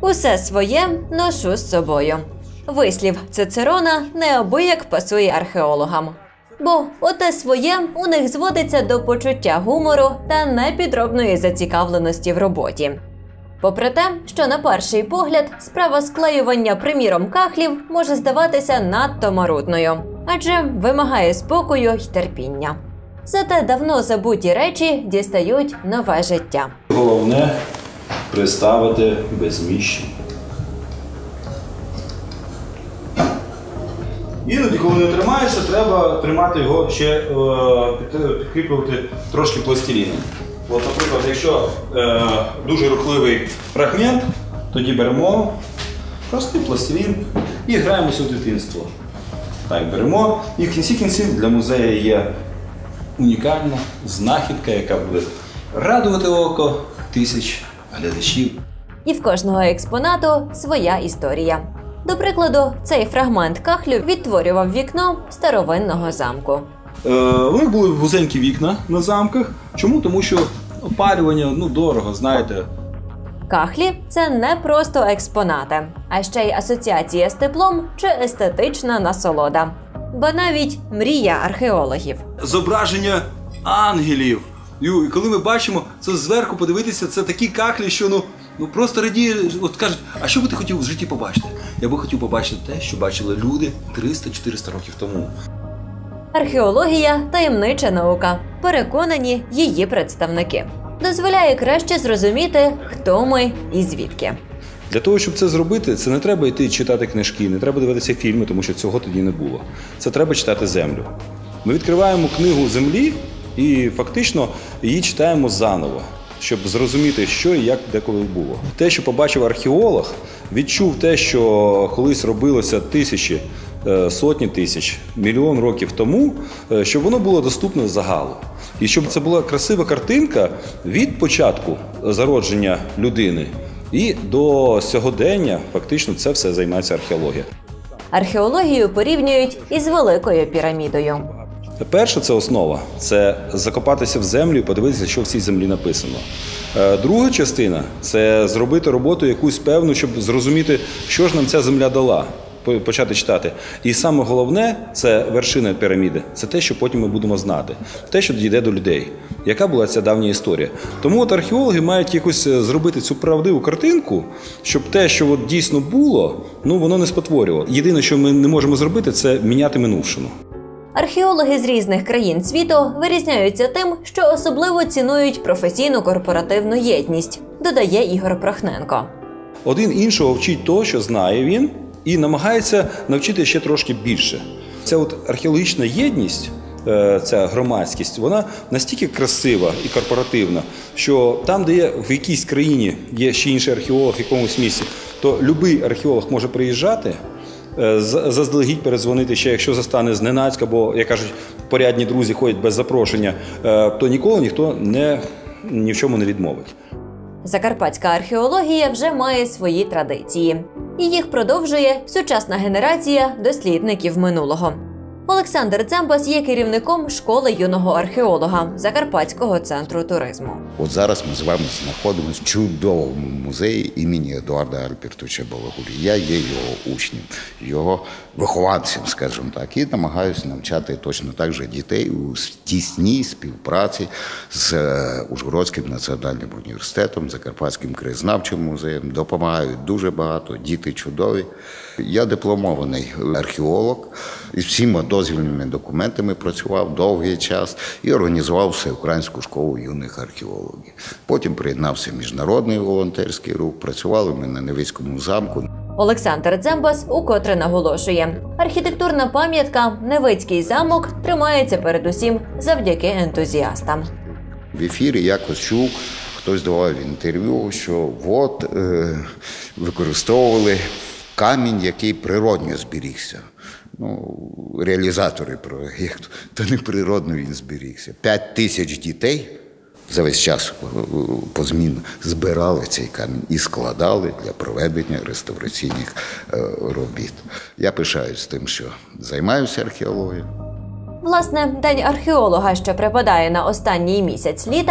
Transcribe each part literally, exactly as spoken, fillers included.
Усе своє ношу з собою. Вислів Цицерона неабияк пасує археологам. Бо оте своє у них зводиться до почуття гумору та непідробної зацікавленості в роботі. Попри те, що на перший погляд справа склеювання, приміром, кахлів може здаватися надто марудною, адже вимагає спокою й терпіння. Зате давно забуті речі дістають нове життя. Головне – приставити без зміщень. Іноді, коли не тримаєшся, треба тримати його ще, е, підкріплювати трошки пластиліном. От, наприклад, якщо е, дуже рухливий фрагмент, тоді беремо простий пластилін і граємося у дитинство. Так, беремо. І в кінці кінців для музею є унікальна знахідка, яка буде радувати око тисяч глядачів. І в кожного експонату своя історія. До прикладу, цей фрагмент кахлю відтворював вікно старовинного замку. Е, у них були вузенькі вікна на замках. Чому? Тому що опалювання, ну, дорого, знаєте. Кахлі – це не просто експонати, а ще й асоціація з теплом чи естетична насолода. Ба навіть мрія археологів. Зображення ангелів. І коли ми бачимо це зверху, подивитися, це такі кахлі, що ну, ну просто радіє, от кажуть, а що би ти хотів в житті побачити? Я би хотів побачити те, що бачили люди триста-чотириста років тому. Археологія – таємнича наука, переконані її представники. Дозволяє краще зрозуміти, хто ми і звідки. Для того, щоб це зробити, це не треба йти читати книжки, не треба дивитися фільми, тому що цього тоді не було. Це треба читати землю. Ми відкриваємо книгу землі і фактично її читаємо заново, щоб зрозуміти, що і як деколи було. Те, що побачив археолог, відчув те, що колись робилося тисячі, сотні тисяч, мільйон років тому, щоб воно було доступне загалу. І щоб це була красива картинка від початку зародження людини і до сьогодення, фактично, це все займається археологія. Археологію порівнюють із Великою пірамідою. Перше – це основа. Це закопатися в землю і подивитися, що в цій землі написано. Друга частина – це зробити роботу якусь певну, щоб зрозуміти, що ж нам ця земля дала. Почати читати. І саме головне – це вершина піраміди. Це те, що потім ми будемо знати. Те, що дійде до людей. Яка була ця давня історія. Тому от археологи мають якось зробити цю правдиву картинку, щоб те, що от дійсно було, ну воно не спотворювало. Єдине, що ми не можемо зробити – це міняти минувшину. Археологи з різних країн світу вирізняються тим, що особливо цінують професійну корпоративну єдність, додає Ігор Прохненко. Один іншого вчить того, що знає він, і намагається навчити ще трошки більше. Ця от археологічна єдність, ця громадськість, вона настільки красива і корпоративна, що там, де є в якійсь країні є ще інший археолог в якомусь місці, то будь-який археолог може приїжджати, заздалегідь передзвонити ще, якщо застане зненацька, бо, як кажуть, порядні друзі ходять без запрошення, то ніколи ніхто не, ні в чому не відмовить. Закарпатська археологія вже має свої традиції. І їх продовжує сучасна генерація дослідників минулого. Олександр Дзембас є керівником школи юного археолога Закарпатського центру туризму. От зараз ми з вами знаходимося в чудовому музеї імені Едуарда Альбертовича Балагурі. Я є його учнем, його вихованцем, скажімо так, і намагаюся навчати точно так же дітей у тісній співпраці з Ужгородським національним університетом, Закарпатським краєзнавчим музеєм. Допомагають дуже багато, діти чудові. Я дипломований археолог, із всіма дозвільними документами працював довгий час і організував Всеукраїнську школу юних археологів. Потім приєднався міжнародний волонтерський рух, працювали ми на Невицькому замку. Олександр Дзембас укотре наголошує, архітектурна пам'ятка Невицький замок тримається передусім завдяки ентузіастам. В ефірі якось чув, хтось давав інтерв'ю, що от е, використовували камінь, який природньо зберігся. Ну, реалізатори проєкту, то не природно він зберігся. П'ять тисяч дітей за весь час позмінно збирали цей камінь і складали для проведення реставраційних робіт. Я пишаюсь тим, що займаюся археологією. Власне, День археолога, що припадає на останній місяць літа,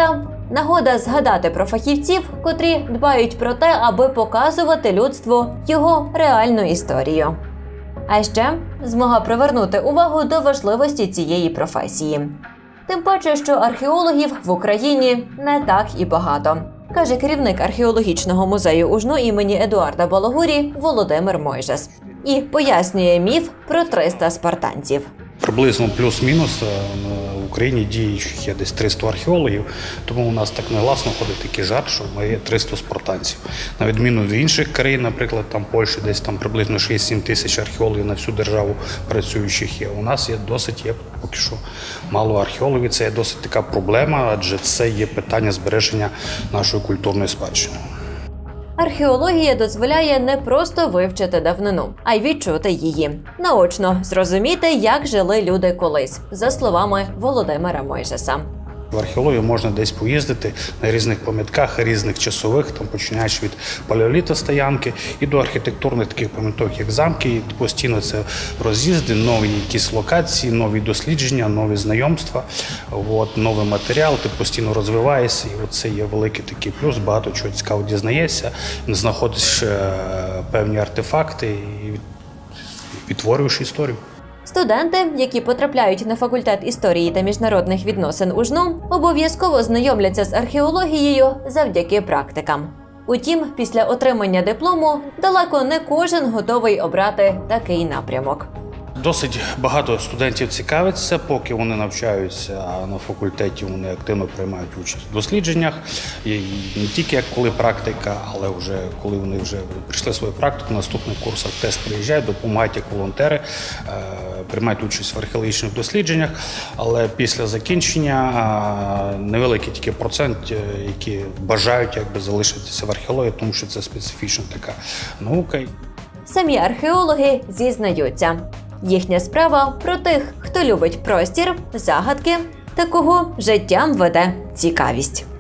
нагода згадати про фахівців, котрі дбають про те, аби показувати людству його реальну історію. А ще змога привернути увагу до важливості цієї професії. Тим паче, що археологів в Україні не так і багато, каже керівник археологічного музею Ужну імені Едуарда Балагурі Володимир Мойжес. І пояснює міф про триста спартанців. Приблизно плюс-мінус в Україні діючих є десь триста археологів, тому у нас так негласно ходить такий жарт, що ми є триста спартанців. На відміну від інших країн, наприклад, там Польщі, десь там приблизно шість-сім тисяч археологів на всю державу працюючих є. У нас є досить, є поки що мало археологів, це є досить така проблема, адже це є питання збереження нашої культурної спадщини. Археологія дозволяє не просто вивчити давнину, а й відчути її. Наочно зрозуміти, як жили люди колись, за словами Володимира Мойжеса. В археологію можна десь поїздити на різних пам'ятках, різних часових, там починаючи від палеоліту стоянки і до архітектурних таких пам'яток, як замки. І постійно це роз'їзди, нові якісь локації, нові дослідження, нові знайомства, от, новий матеріал, ти постійно розвиваєшся, і це є великий такий плюс, багато чого цікаво дізнаєшся, знаходиш е, певні артефакти і відтворюєш історію. Студенти, які потрапляють на факультет історії та міжнародних відносин УЖНУ, обов'язково знайомляться з археологією завдяки практикам. Утім, після отримання диплому далеко не кожен готовий обрати такий напрямок. Досить багато студентів цікавиться, поки вони навчаються на факультеті, вони активно приймають участь в дослідженнях. І не тільки як коли практика, але вже коли вони вже прийшли свою практику, на наступних курсах теж приїжджають, допомагають як волонтери, приймають участь в археологічних дослідженнях. Але після закінчення невеликий тільки процент, які бажають якби залишитися в археології, тому що це специфічна така наука. Самі археологи зізнаються. Їхня справа про тих, хто любить простір, загадки та кого життям веде цікавість.